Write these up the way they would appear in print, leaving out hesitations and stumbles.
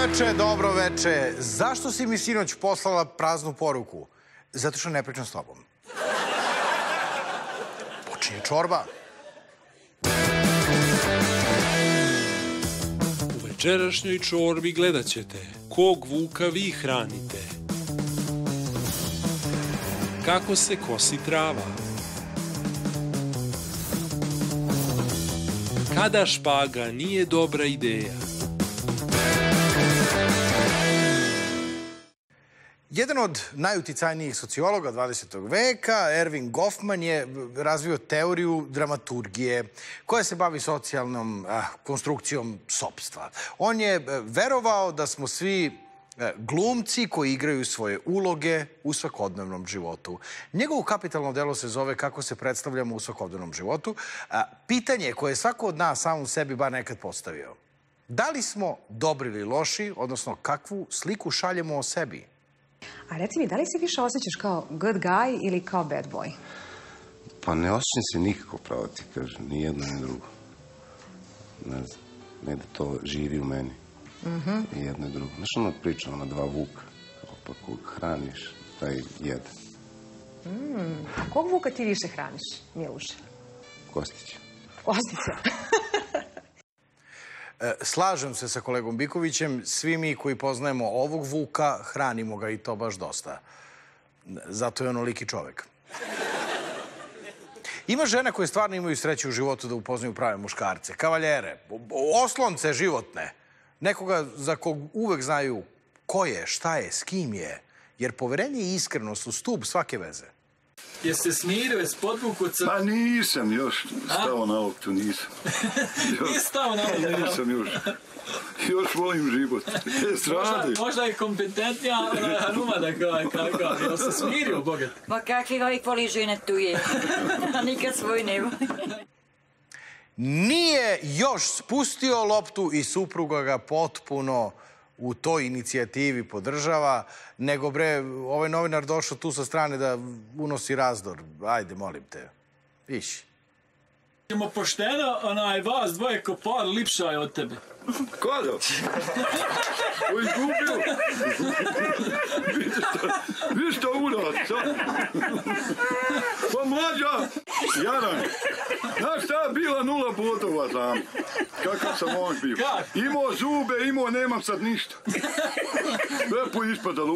Dobro veče. Zašto si mi sinoć poslala praznu poruku? Zato što ne pričam s tobom. Počinje čorba. U večerašnjoj čorbi gledat ćete kog vuka vi hranite, kako se kosi trava, kada špaga nije dobra ideja. Jedan od najuticajnijih sociologa 20. veka, Erving Goffman, je razvio teoriju dramaturgije koja se bavi socijalnom konstrukcijom sopstva. On je verovao da smo svi glumci koji igraju svoje uloge u svakodnevnom životu. Njegovo kapitalno delo se zove Kako se predstavljamo u svakodnevnom životu. Pitanje koje je svako od nas samom sebi bar nekad postavio. Da li smo dobri ili loši, odnosno kakvu sliku šaljemo o sebi? A reci mi, da li se više osjećaš kao good guy ili kao bad boy? Pa ne osjećam se nikako, pravo ti kažem, ni jedno ni drugo. Ne znam, ne da to živi u meni. I jedno i drugo. Znaš ono priča, ona dva vuka, pa kog hraniš, taj jede. A kog vuka ti više hraniš, Miluše? Kostića. Kostića. Slažem se sa kolegom Bikovićem. Svi mi koji poznajemo ovog vuka, hranimo ga i to baš dosta. Zato je onoliki čovek. Ima žena koje stvarno imaju sreću u životu da upoznaju prave muškarce, kavaljere, oslonce životne. Nekoga za kog uvek znaju ko je, šta je, s kim je. Jer poverenje i iskrenost su stub svake veze. Jeste smirio s podvukuca? Pa nisam još stao na loptu, nisam. Nije stao na loptu? Nisam još. Još volim život. Možda je kompetentnija Hanumada kako. Jel se smirio, bogat? Ma kakvi ga ih voli žene tu je. A nikad svoj ne voli. Nije još spustio loptu i supruga ga potpuno u toj inicijativi podržava, nego bre, ovaj novinar došao tu sa strane da unosi razdor. Ajde, molim te. Viši. Idemo pošteno, vas dvoje ko par lipša je od tebe. Kada? O, izgubio. Vi što urad, sad? Pa mlađa, Jaran, znaš šta je bila 0 bodova znam? Kakav sam on bio? Imao zube, nemam sad ništa. Lepo ispadalo,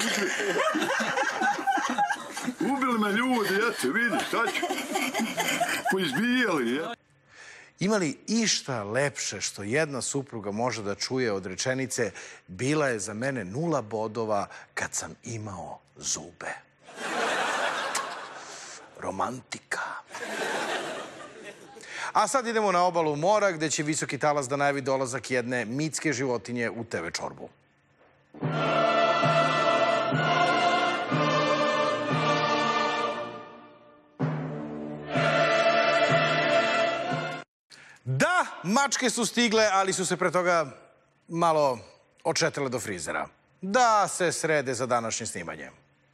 ubili me ljudi, eto, vidi, šta ću? Poizbijali, ja. Ima li išta lepše što jedna supruga može da čuje od rečenice bila je za mene 0 bodova kad sam imao zube? Romantika. A sad idemo na obalu mora gde će visoki talas da najavi dolazak jedne mitske životinje u TV čorbu. Da, mačke su stigle, ali su se pre toga malo odšetale do frizera. Da se srede za današnje snimanje.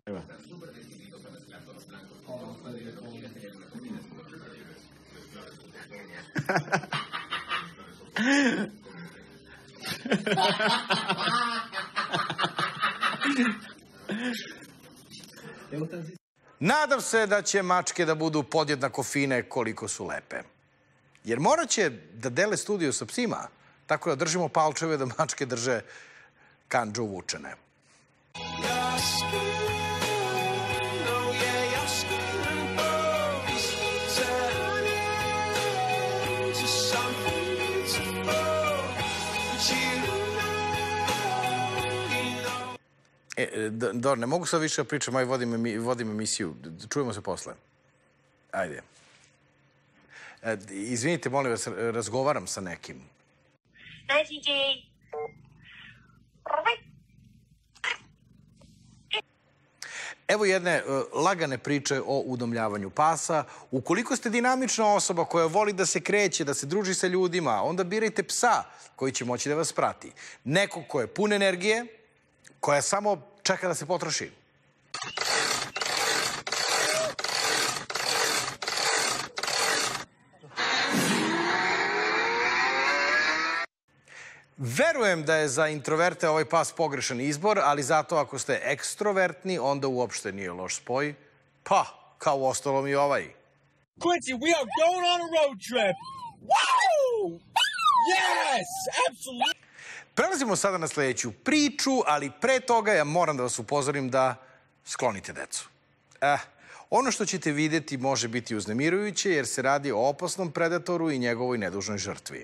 Nadam se da će mačke da budu podjednako fine koliko su lepe. Jer morat će da dele studio sa psima, tako da držimo palčeve da mačke drže kandžu vučene. Dobro, ne mogu sad više da pričam, aj vodim emisiju. Čujemo se posle. Ajde. Izvinite, molim vas, razgovaram sa nekim. Evo jedne lagane priče o udomljavanju pasa. Ukoliko ste dinamična osoba koja voli da se kreće, da se druži sa ljudima, onda birajte psa koji će moći da vas prati. Nekog ko je pun energije, koja samo čeka da se potroši. Verujem da je za introverte ovaj pas pogrešan izbor, ali zato ako ste ekstrovertni, onda uopšte nije loš spoj. Pa, kao u ostalom i ovaj. Quincy, we are going on a road trip. Woo! Yes! Absolutely! Prelazimo sada na sljedeću priču, ali pre toga ja moram da vas upozorim da sklonite decu. Ono što ćete vidjeti može biti uznemirujuće jer se radi o opasnom predatoru i njegovoj nedužnoj žrtvi.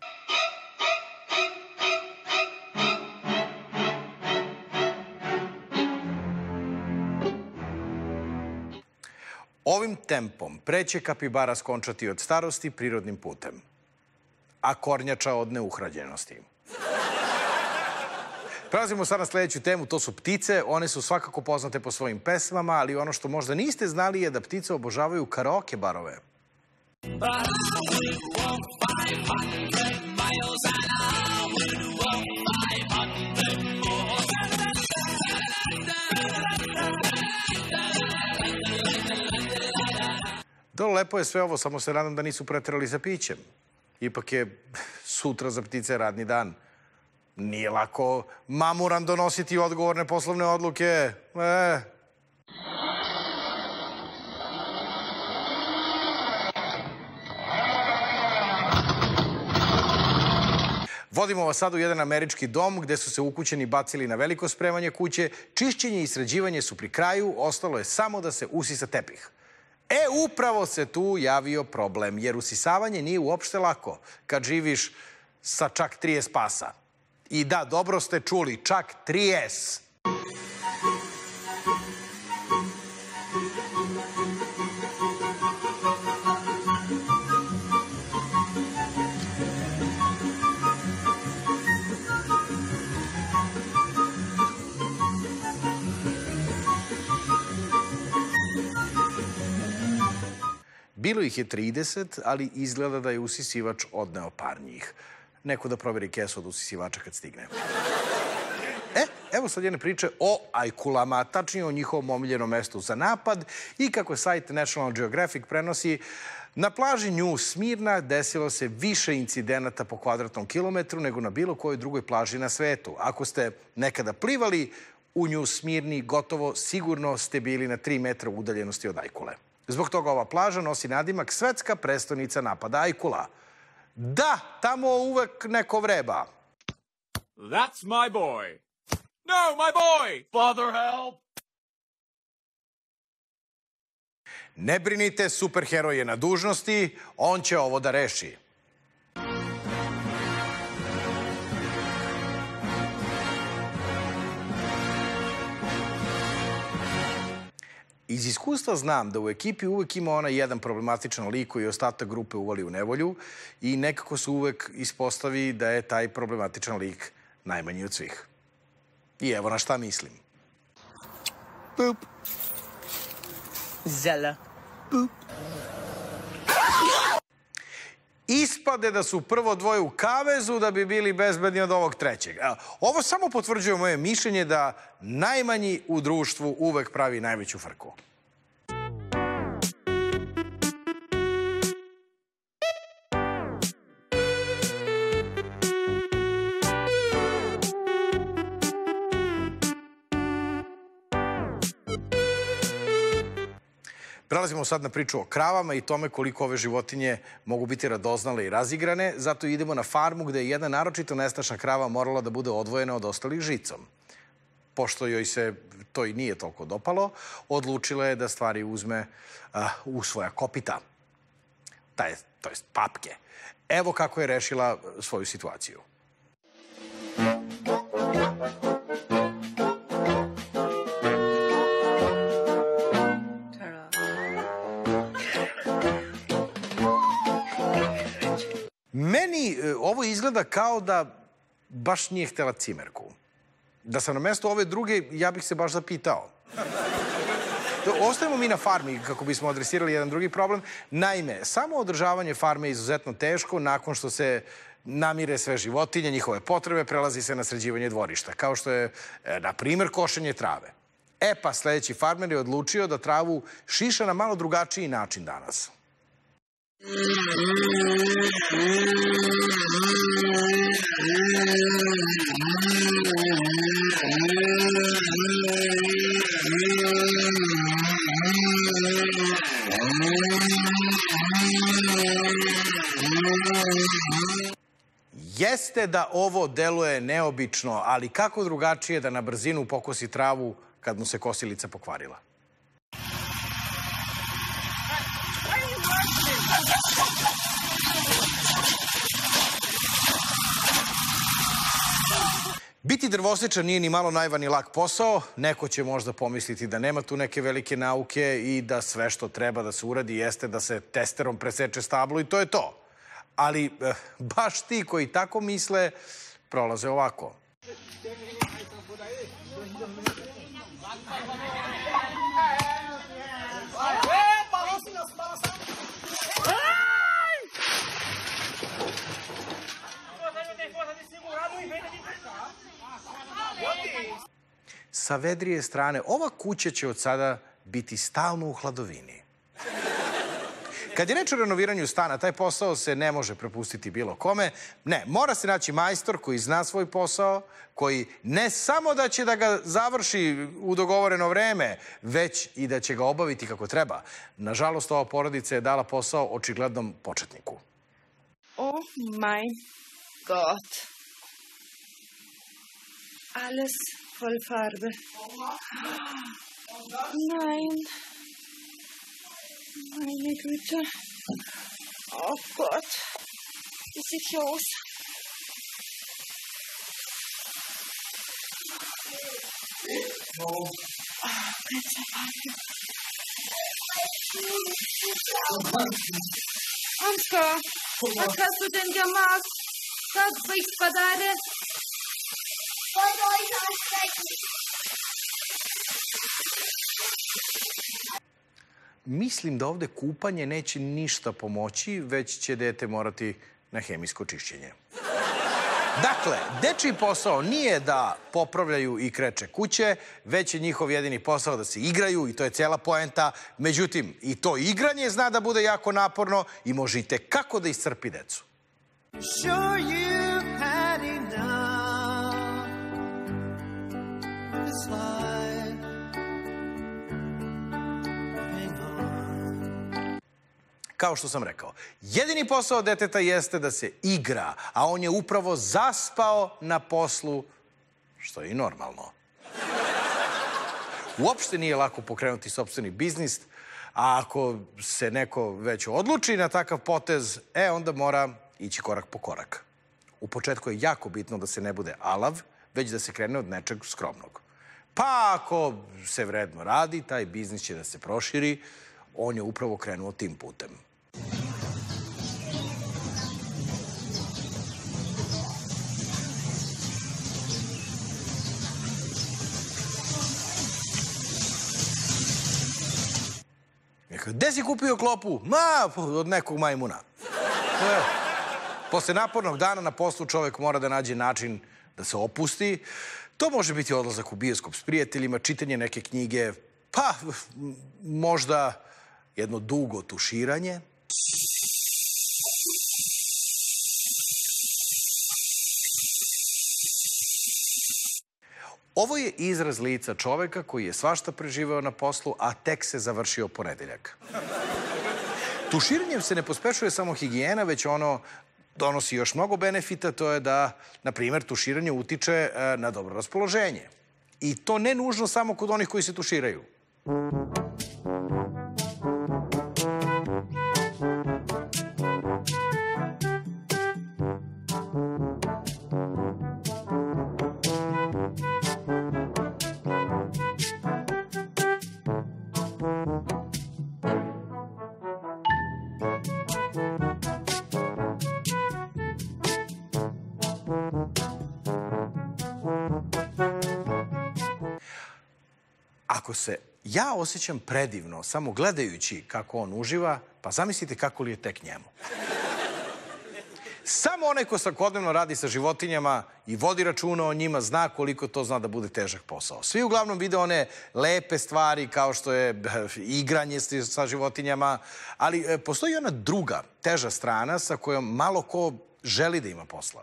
Ovim tempom pre će kapibara skončati od starosti prirodnim putem, a kornjača od neuhrađenosti. Prelazimo sad na sljedeću temu, to su ptice. One su svakako poznate po svojim pesmama, ali ono što možda niste znali je da ptice obožavaju karaoke barove. Lepo je sve ovo, samo se nadam da nisu preterali sa pićem. Ipak je sutra za ptice radni dan. Nije lako mamuran donositi odgovorne poslovne odluke. Vodimo vas sad u jedan američki dom gde su se ukućeni bacili na veliko spremanje kuće. Čišćenje i sređivanje su pri kraju, ostalo je samo da se usisa tepih. Upravo se tu javio problem, jer usisavanje nije uopšte lako kad živiš sa čak 30 pasa. I da, dobro ste čuli, čak 30. Bilo ih je 30, ali izgleda da je usisivač odneo par njih. Neko da proveri kesu od usisivača kad stigne. Evo sad jedne priče o ajkulama, tačnije o njihovom omiljenom mestu za napad i kako sajt National Geographic prenosi, na plaži New Smirna desilo se više incidenata po kvadratnom kilometru nego na bilo kojoj drugoj plaži na svetu. Ako ste nekada plivali u New Smirni, gotovo sigurno ste bili na 3 metra udaljenosti od ajkule. Zbog toga ova plaža nosi nadimak svetska prestonica napada ajkula. Da, tamo uvek neko vreba. That's my boy. No, my boy! Father, help! Ne brinite, superheroj je na dužnosti, on će ovo da reši. Iz iskustva znam da u ekipi uvek ima onaj jedan problematičan lik koji ostatak grupe uvali u nevolju i nekako se uvek ispostavi da je taj problematičan lik najmanji od svih. I evo na šta mislim. Boop. Zela. Boop. Ispade da su prvo dvoje u kavezu da bi bili bezbedni od ovog trećeg. Ovo samo potvrđuje moje mišljenje da najmanji u društvu uvek pravi najveću frku. Prelazimo sad na priču o kravama i tome koliko ove životinje mogu biti radoznale i razigrane. Zato idemo na farmu gde je jedna naročito nestašna krava morala da bude odvojena od ostalih žicom. Pošto joj se to i nije toliko dopalo, odlučila je da stvari uzme u svoja kopita. To jest papke. Evo kako je rešila svoju situaciju. Meni ovo izgleda kao da baš nije htela cimerku. Da sam na mestu ove druge, ja bih se baš zapitao. Ostajemo mi na farmi kako bismo adresirali jedan drugi problem. Naime, samo održavanje farme je izuzetno teško. Nakon što se namire sve životinje, njihove potrebe, prelazi se na sređivanje dvorišta. Kao što je, na primjer, košenje trave. Pa sljedeći farmer je odlučio da travu šiša na malo drugačiji način danas. Jeste da ovo deluje neobično, ali kako drugačije da na brzinu pokosi travu kad mu se kosilica pokvarila? Biti drvosečar nije ni malo naivan ni lak posao. Neko će možda pomisliti da nema tu neke velike nauke i da sve što treba da se uradi jeste da se testerom preseče stablo i to je to. Ali baš ti koji tako misle prolaze ovako. Sa vedrije strane, ova kuća će od sada biti stalno u hladovini. Kad je reč o renoviranju stana, taj posao se ne može prepustiti bilo kome. Ne, mora se naći majstor koji zna svoj posao, koji ne samo da će da ga završi u dogovoreno vreme, već i da će ga obaviti kako treba. Nažalost, ova porodica je dala posao očiglednom početniku. Oh mein Gott. Alles voll Farbe. Nein. Meine Güte. Oh Gott. Wie sieht's aus? Ganze Farbe. Anska, was hast du denn gemacht? Как вы их подали? Mislim da ovde kupanje neće ništa pomoći, već će dete morati na hemijsko čišćenje. Dakle, dečiji posao nije da popravljaju i kreče kuće, već je njihov jedini posao da se igraju i to je cela poenta. Međutim, i to igranje zna da bude jako naporno i može i tekako da iscrpi decu. Sure you've had enough of this life. Hang on. Kao što sam rekao, jedini posao deteta jeste da se igra, a on je upravo zaspao na poslu, što je i normalno. Uopšte nije lako pokrenuti sopstveni biznis, a ako se neko već odluči na takav potez, onda mora ići korak po korak. U početku je jako bitno da se ne bude alav, već da se krene od nečeg skromnog. Pa ako se vredno radi, taj biznis će da se proširi. On je upravo krenuo tim putem. Gde si kupio klopu? Od nekog majmuna. Posle napornog dana na poslu čovek mora da nađe način da se opusti. To može biti odlazak u bioskop s prijateljima, čitanje neke knjige, pa možda jedno dugo tuširanje. Ovo je izraz lica čoveka koji je svašta preživeo na poslu, a tek se završio ponedeljak. Tuširanjem se ne pospešuje samo higijena, već ono donosi još mnogo benefita, to je da, na primjer, tuširanje utiče na dobro raspoloženje. I to ne nužno samo kod onih koji se tuširaju. Ako se ja osjećam predivno samo gledajući kako on uživa, pa zamislite kako li je tek njemu. Samo onaj ko svakodnevno radi sa životinjama i vodi računa o njima zna koliko to zna da bude težak posao. Svi uglavnom vide one lepe stvari kao što je igranje sa životinjama, ali postoji ona druga, teža strana sa kojom malo ko želi da ima posla.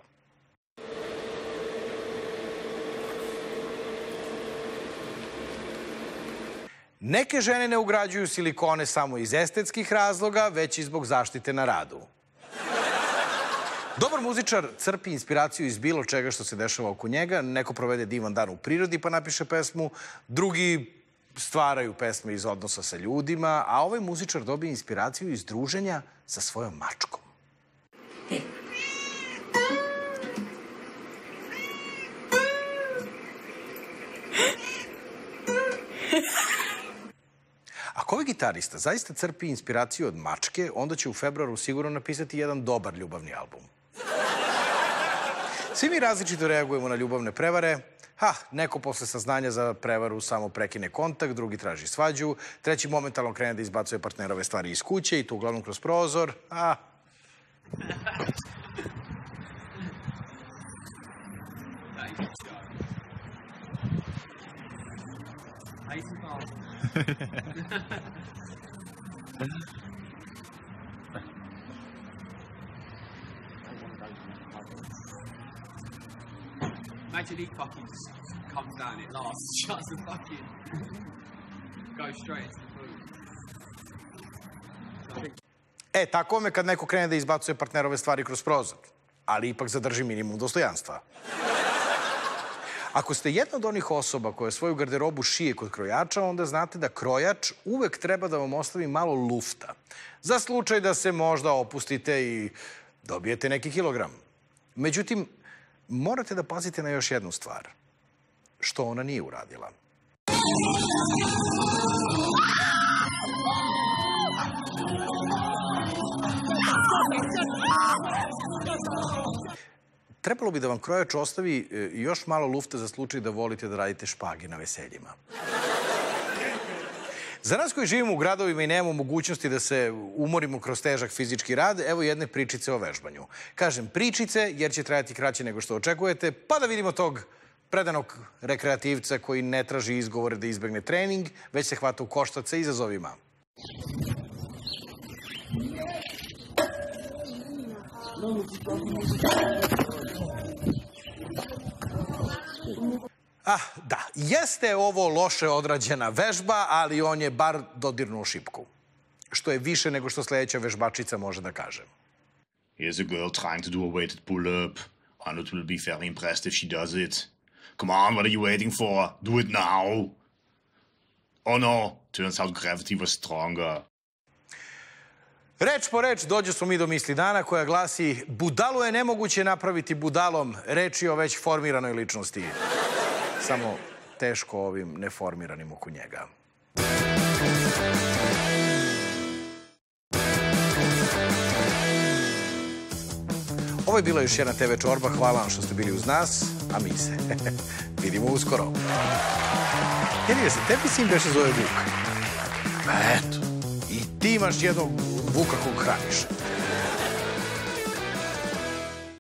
Neke žene ne ugrađuju silikone samo iz estetskih razloga, već i zbog zaštite na radu. Dobar muzičar crpi inspiraciju iz bilo čega što se dešava oko njega. Neko provede divan dan u prirodi pa napiše pesmu, drugi stvaraju pesme iz odnosa sa ljudima, a ovaj muzičar dobije inspiraciju iz druženja sa svojom mačkom. Ako ovaj gitarista zaista crpi inspiraciju od mačke, onda će u februaru sigurno napisati jedan dobar ljubavni album. Svi mi različito reagujemo na ljubavne prevare. Neko posle saznanja za prevaru samo prekine kontakt, drugi traži svađu, treći momentalno krene da izbacuje partnerove stvari iz kuće i to uglavnom kroz prozor. Imagine he fucking just comes down, it lasts, shuts the fucking... goes straight into the food. Tako vam je kad neko krene da izbacuje partnerove stvari kroz prozor, ali ipak zadrži minimum dostojanstva. Ako ste jedna od onih osoba koja svoju garderobu šije kod krojača, onda znate da krojač uvek treba da vam ostavi malo lufta. Za slučaj da se možda opustite i dobijete neki kilogram. Međutim, morate da pazite na još jednu stvar. Što ona nije uradila. Trebalo bi da vam krojač ostavi još malo lufta za slučaj da volite da radite špage na veseljima. Za nas koji živimo u gradovima i nemamo mogućnosti da se umorimo kroz težak fizički rad, evo jedne pričice o vežbanju. Kažem pričice jer će trajati kraće nego što očekujete, pa da vidimo tog predanog rekreativca koji ne traži izgovore da izbegne trening, već se hvata u koštac sa izazovima. Da, jeste ovo loše odrađena vežba, ali on je bar dodirnuo šipku. Što je više nego što sledeća vežbačica može da kaže. Here's a girl trying to do a weighted pull-up. Arnold will be very impressed if she does it. Come on, what are you waiting for? Do it now. Oh no, turns out gravity was stronger. Reč po reč dođe smo mi do misli dana koja glasi: budalu je nemoguće napraviti budalom. Reč je o već formiranoj ličnosti. Samo teško ovim neformiranim oko njega. Ovo je bila još jedna TV Čorba. Hvala vam što ste bili uz nas, a mi se vidimo uskoro. Jer se tebi sin beše zove Vuk. Eto, i ti imaš jednog Vuka kog hraniš.